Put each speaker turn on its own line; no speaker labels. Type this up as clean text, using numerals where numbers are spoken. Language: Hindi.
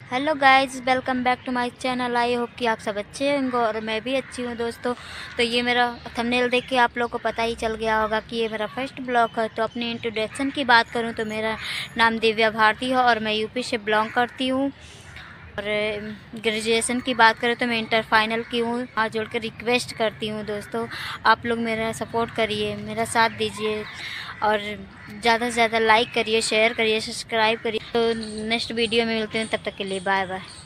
Hello guys, welcome back to my channel. I hope कि आप सब अच्छे होंगे और मैं भी अच्छी हूँ दोस्तों। तो ये मेरा थंबनेल देख के आप लोगों को पता ही चल गया होगा कि ये मेरा फर्स्ट ब्लॉग है। तो अपनी इंट्रोडक्शन की बात करूँ तो मेरा नाम दिव्या भारती है और मैं यूपी से बिलोंग करती हूँ। और ग्रेजुएशन की बात करें तो मैं इंटर फाइनल की हूँ। हाथ जोड़ कर रिक्वेस्ट करती हूँ दोस्तों, आप लोग मेरा सपोर्ट करिए, मेरा साथ दीजिए और ज़्यादा से ज़्यादा लाइक करिए, शेयर करिए, सब्सक्राइब करिए। तो नेक्स्ट वीडियो में मिलते हैं, तब तक के लिए बाय बाय।